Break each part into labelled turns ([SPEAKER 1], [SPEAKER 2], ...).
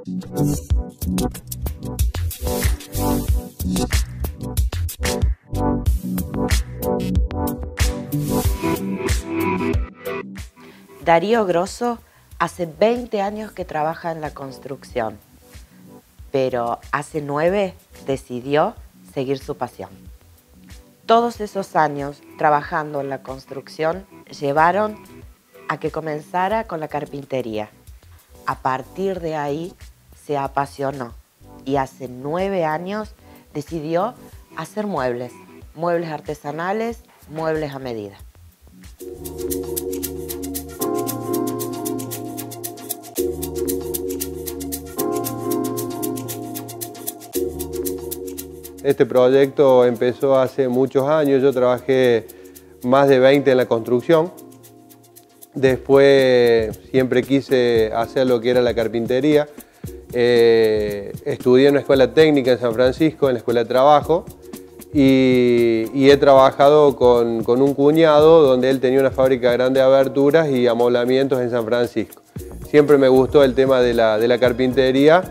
[SPEAKER 1] Darío Grosso hace 20 años que trabaja en la construcción, pero hace 9 decidió seguir su pasión. Todos esos años trabajando en la construcción llevaron a que comenzara con la carpintería. A partir de ahí se apasionó y hace 9 años decidió hacer muebles artesanales, muebles a medida.
[SPEAKER 2] Este proyecto empezó hace muchos años, yo trabajé más de 20 en la construcción. Después siempre quise hacer lo que era la carpintería. Estudié en una escuela técnica en San Francisco, en la escuela de trabajo, y he trabajado con un cuñado donde él tenía una fábrica grande de aberturas y amoblamientos en San Francisco. Siempre me gustó el tema de la carpintería.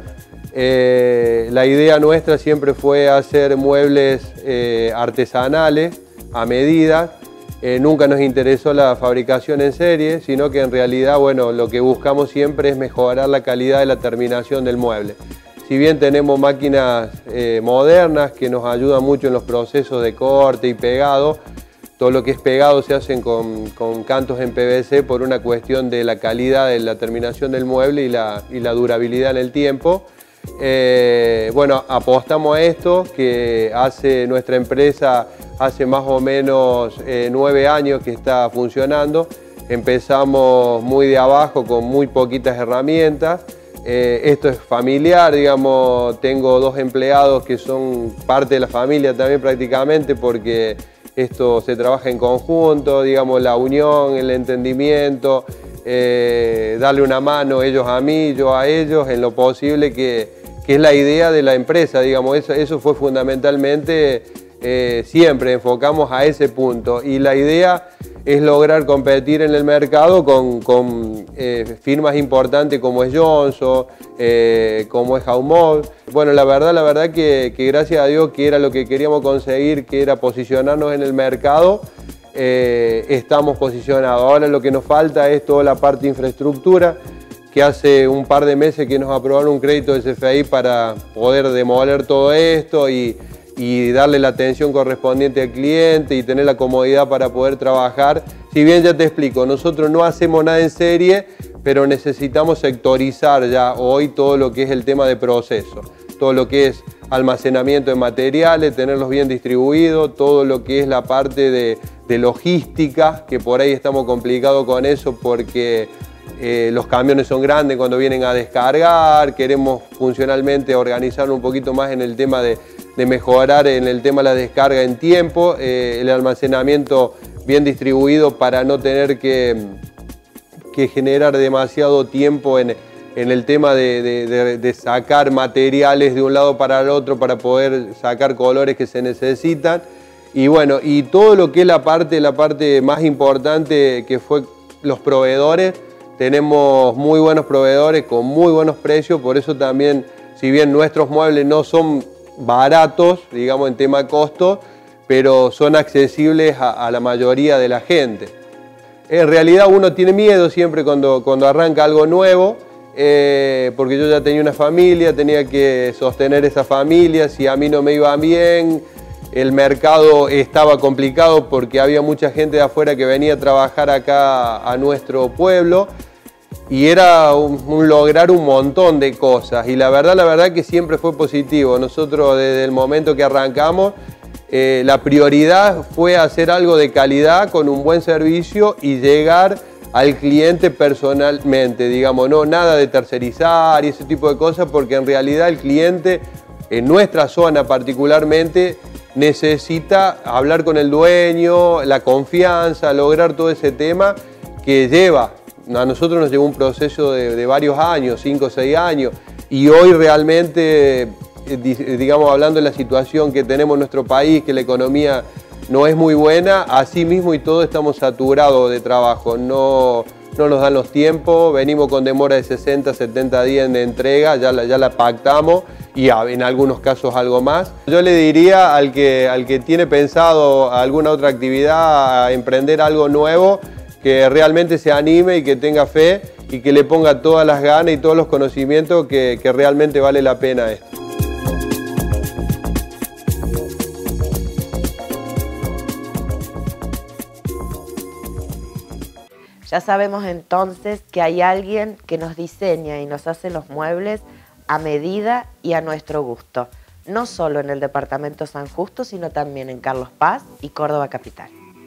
[SPEAKER 2] La idea nuestra siempre fue hacer muebles artesanales a medida. Nunca nos interesó la fabricación en serie, sino que en realidad, bueno, lo que buscamos siempre es mejorar la calidad de la terminación del mueble. Si bien tenemos máquinas modernas que nos ayudan mucho en los procesos de corte y pegado, todo lo que es pegado se hacen con cantos en PVC por una cuestión de la calidad de la terminación del mueble y la durabilidad en el tiempo. Bueno, apostamos a esto, que hace nuestra empresa hace más o menos 9 años que está funcionando. Empezamos muy de abajo con muy poquitas herramientas. Esto es familiar, digamos, tengo 2 empleados que son parte de la familia también prácticamente, porque esto se trabaja en conjunto, digamos, la unión, el entendimiento, darle una mano ellos a mí, yo a ellos, en lo posible, que es la idea de la empresa, digamos, eso fue fundamentalmente, siempre enfocamos a ese punto, y la idea es lograr competir en el mercado con firmas importantes como es Johnson, como es Jaumol. Bueno, la verdad que gracias a Dios, que era lo que queríamos conseguir, que era posicionarnos en el mercado. Estamos posicionados. Ahora lo que nos falta es toda la parte de infraestructura, que hace un par de meses que nos aprobaron un crédito de CFI para poder demoler todo esto y darle la atención correspondiente al cliente y tener la comodidad para poder trabajar. Si bien ya te explico, nosotros no hacemos nada en serie, pero necesitamos sectorizar ya hoy todo lo que es el tema de proceso, todo lo que es almacenamiento de materiales, tenerlos bien distribuidos, todo lo que es la parte de logística, que por ahí estamos complicados con eso porque los camiones son grandes cuando vienen a descargar, queremos funcionalmente organizarnos un poquito más en el tema de mejorar en el tema de la descarga en tiempo, el almacenamiento bien distribuido para no tener que generar demasiado tiempo en el tema de sacar materiales de un lado para el otro para poder sacar colores que se necesitan. Y bueno, y todo lo que es la parte más importante, que fue los proveedores. Tenemos muy buenos proveedores con muy buenos precios, por eso también, si bien nuestros muebles no son baratos, digamos, en tema costo, pero son accesibles a la mayoría de la gente. En realidad uno tiene miedo siempre cuando arranca algo nuevo, porque yo ya tenía una familia, tenía que sostener esa familia, si a mí no me iba bien, el mercado estaba complicado porque había mucha gente de afuera que venía a trabajar acá a nuestro pueblo, y era un lograr un montón de cosas, y la verdad que siempre fue positivo. Nosotros desde el momento que arrancamos, la prioridad fue hacer algo de calidad con un buen servicio y llegar al cliente personalmente, digamos, no nada de tercerizar y ese tipo de cosas, porque en realidad el cliente, en nuestra zona particularmente, necesita hablar con el dueño, la confianza, lograr todo ese tema que lleva. A nosotros nos llevó un proceso de varios años, 5 o 6 años, y hoy realmente, digamos, hablando de la situación que tenemos en nuestro país, que la economía no es muy buena, así mismo y todo estamos saturados de trabajo, no no nos dan los tiempos, venimos con demora de 60, 70 días de entrega, ya la pactamos y en algunos casos algo más. Yo le diría al que tiene pensado alguna otra actividad, a emprender algo nuevo, que realmente se anime y que tenga fe y que le ponga todas las ganas y todos los conocimientos que realmente vale la pena esto.
[SPEAKER 1] Ya sabemos entonces que hay alguien que nos diseña y nos hace los muebles a medida y a nuestro gusto, no solo en el departamento San Justo, sino también en Carlos Paz y Córdoba Capital.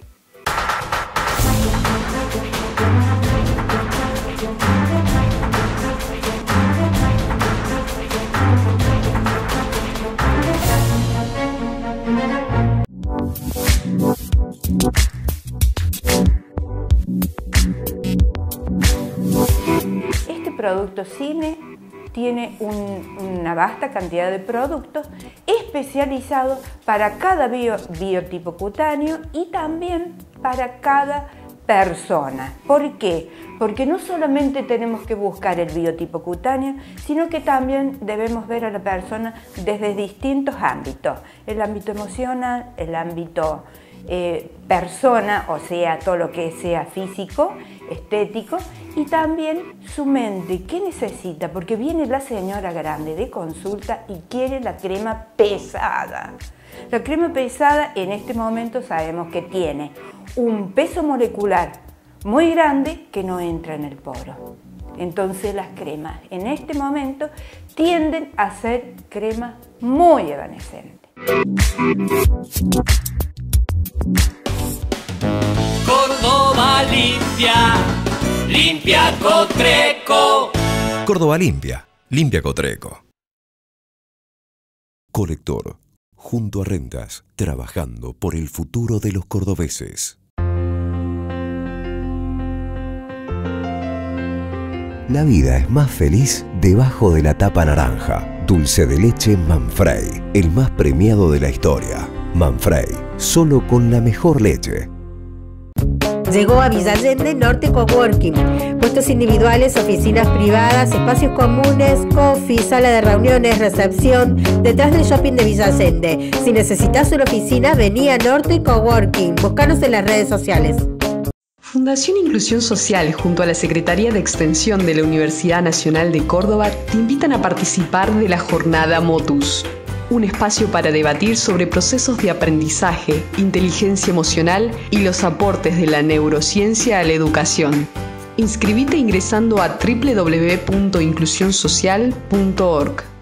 [SPEAKER 3] Producto Cine tiene una vasta cantidad de productos especializados para cada biotipo cutáneo y también para cada persona. ¿Por qué? Porque no solamente tenemos que buscar el biotipo cutáneo, sino que también debemos ver a la persona desde distintos ámbitos. El ámbito emocional, el ámbito persona, o sea, todo lo que sea físico, estético, y también su mente. ¿Qué necesita? Porque viene la señora grande de consulta y quiere la crema pesada. La crema pesada en este momento sabemos que tiene un peso molecular muy grande que no entra en el poro. Entonces las cremas en este momento tienden a ser cremas muy evanescentes.
[SPEAKER 4] Córdoba limpia, limpia Cotreco.
[SPEAKER 5] Córdoba limpia, limpia Cotreco. Colector, junto a Rentas, trabajando por el futuro de los cordobeses. La vida es más feliz debajo de la tapa naranja. Dulce de leche Manfrey, el más premiado de la historia. Manfrey, solo con la mejor leche.
[SPEAKER 6] Llegó a Villa Allende Norte Coworking, puestos individuales, oficinas privadas, espacios comunes, coffee, sala de reuniones, recepción, detrás del shopping de Villa Allende. Si necesitas una oficina, vení a Norte Coworking, búscanos en las redes sociales.
[SPEAKER 7] Fundación Inclusión Social, junto a la Secretaría de Extensión de la Universidad Nacional de Córdoba, te invitan a participar de la Jornada Motus, un espacio para debatir sobre procesos de aprendizaje, inteligencia emocional y los aportes de la neurociencia a la educación. Inscribite ingresando a www.inclusionsocial.org.